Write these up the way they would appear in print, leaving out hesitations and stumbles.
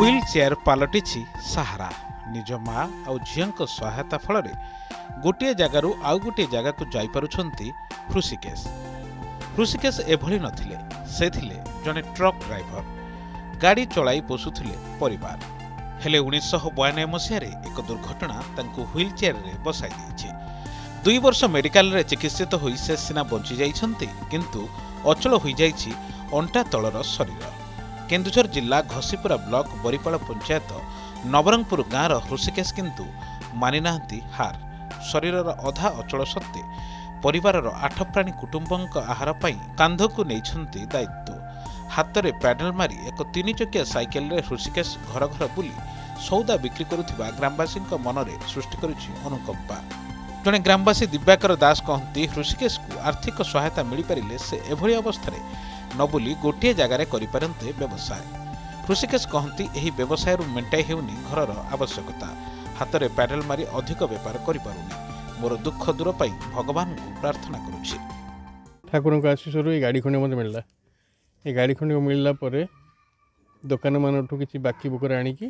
Wheel chair पलटि सहारा निज माँ और झील सहायता फल गोटे जगार आउ गोटे जगह को जापरुंट ऋषिकेश। ऋषिकेश एभली नथिले, से थिले जने ट्रक ड्राइवर, गाड़ी चलाई पोषुथिले परिवार। हेले 1992 मसीह एक दुर्घटना तांको व्हील चेयर रे बसाई देछि। 2 वर्ष मेडिकल रे चिकित्सित होई से सिना बंची जाइछन्ति, किंतु अचल होई जाइछि अंटा तलर शरीर। केन्दुझर जिला घसीपुरा ब्लॉक बरीपाल पंचायत नवरंगपुर गाँव ऋषिकेश किंतु मानि नाहंती हार। शरीर अधा अचल सत्वे परिवार 8 प्राणी कुटुंबों आहार पाई कांधकु नेइछन्ति दायित्व। हाथ में पैडल मारी एक 3 चकिया साइकेल रे ऋषिकेश घर घर बुली सौदा बिक्री करुथिबा ग्रामवासी मनरे सृष्टि करुछि अनुकंपा। जड़े ग्रामवासी दिव्याकर दास कहती ऋषिकेश को आर्थिक सहायता मिल पारे से एभली अवस्था न बुली गोटे जगार करिपारन्ते व्यवसाय। ऋषिकेश कहती एही व्यवसाय मेंटाई हेउनी घरर आवश्यकता। हाथ में पैडल मारी अधिक बेपार करिपारुनी। मोर दुख दूर पाई भगवान को प्रार्थना करुछि। ठाकुर को आशीष ये गाड़ी खंडे मत मिलला। ये गाड़ी खंडे मिलला परे दुकान मान कि बाकी बुकर आणिकी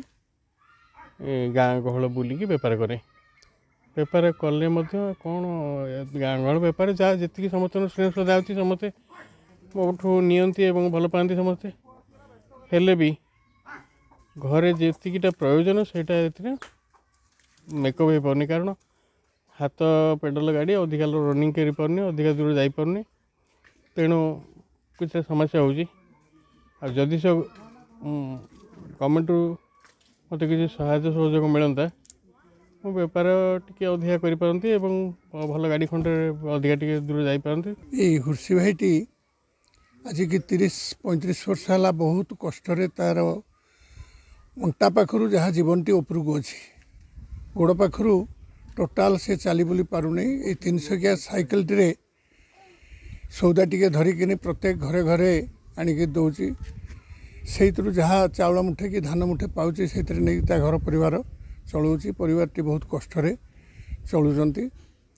गाँ गहल बुलिकी बेपार करे। बेपार कले कौन गाँ गहल बेपार जहाँ जी समस्त स्नेह श्रद्धा अच्छी समस्ते मोठू नियंती भल पाती समस्ते। हेले भी घरे जीटा प्रयोजन से मेकअप हो पारनी, कारण हाथ पेडल गाड़ी अधिका रनिंग कर पारनी, अधिका दूर जापारनी। तेणु कुछ समस्या होदी से गवर्नमेंट मत किसी सहायता सहयोग मिलता मो बेपार टी अधिका करपारती भल गाड़ी खंडे अधिका टी दूर जापारती। ये हुर्सी भाईटी आज की 30-35 वर्ष है बहुत कष्ट तार अंटा पाखर जहाँ जीवनटी उपरक अच्छी गोड़ पाखर टोटाल से चली बुली पारुनी। ये 3 चकिया साइकेल टी सौदा टी धरिकी प्रत्येक घरे घरे आणिकी दौची। से जहाँ चाउल मुठे कि धान मुठे पाँच से घर परिवार चलाऊँगी। परिवार टी बहुत कष्ट चलुँच।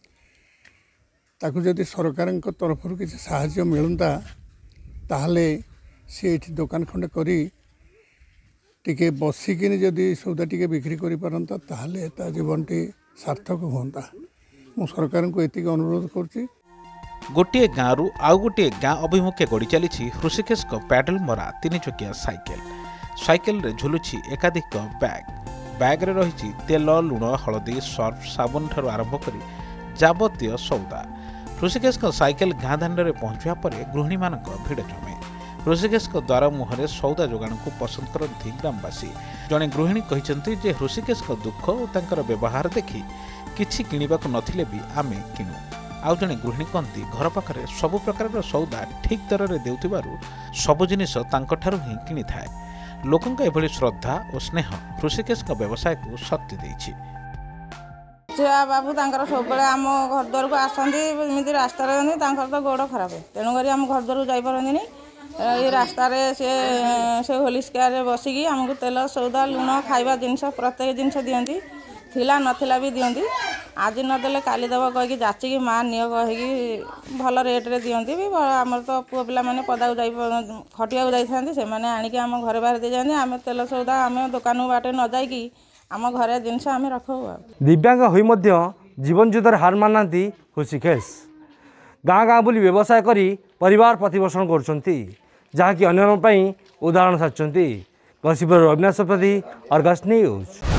ताकू जदि सरकार तरफ किसी साहाय्य मिलता ताहले सी ये दुकान खंडे करी टिके बसिकी जदि सौदा टी बिक्री कर पारंता ताहले ता जीवनटी सार्थक होता। मु सरकार को एति अनुरोध करुच्ची। गोटे गाँव आउ गोटे गाँ अभिमुखे गड़ी चली ऋषिकेश पैडल मरा 3 चकिया साइकेल। साइकेल रे झुलुछि एकाधिक बैग रे रही तेल, लुण, हलदी, सर्फ, साबुन ठारू आरंभ करी जाबतीय सौदा। ऋषिकेश साइकेल गाँ दाण्डे पहुंचा पर गृहिणी मान भिड़ जमे। ऋषिकेश द्वार मुहरे सौदा जोगाण को पसंद करती ग्रामवासी। जड़े गृहिणी कहते जे ऋषिकेश दुख और तांकर व्यवहार देखि किछि किणिबाकु नथिले भी आमे किणु। आउ जड़े गृहिणी कहती घर पाखरे सबु प्रकार सौदा ठीक दर में देउथिबारु सबु जिनिस तांकठारु ही किणी थाए। लोकंक एभली श्रद्धा और स्नेह ऋषिकेश व्यवसाय को शक्ति देछि। छुआ बाबू सब आम घर द्वार को आसती रास्ता तो गोड़ खराब तेणुक आम घर द्वार जापारती। ये रास्तार से होलिस केयर बसिकी आमको तेल, सौदा, लुण, खाଇବା जिनस प्रत्येक जिनस दियंती। थिला नथिला भी दियंती। आज नदेले काली देव कहीकि जाचिकी माँ नियो कहीकि भल रेट रे दियंती भी। आमर तो पुओ पिला माने पदा खटिया जाइथांती से माने आनिकी आम घर बाहर दे जांती। आम तेल सौदा आम दुकान बाटे न जाइकी आम घरे जिनस आम रखू। दिव्यांग होई मध्य जीवन युद्धर हार मानती ऋषिकेश गाँ गाँ बुली व्यवसाय करी परिवार प्रतिपोषण करुछंती, जहाँकि अन्य उदाहरण साजुंट। घसीपुर अविनाश प्रति अर्गस न्यूज।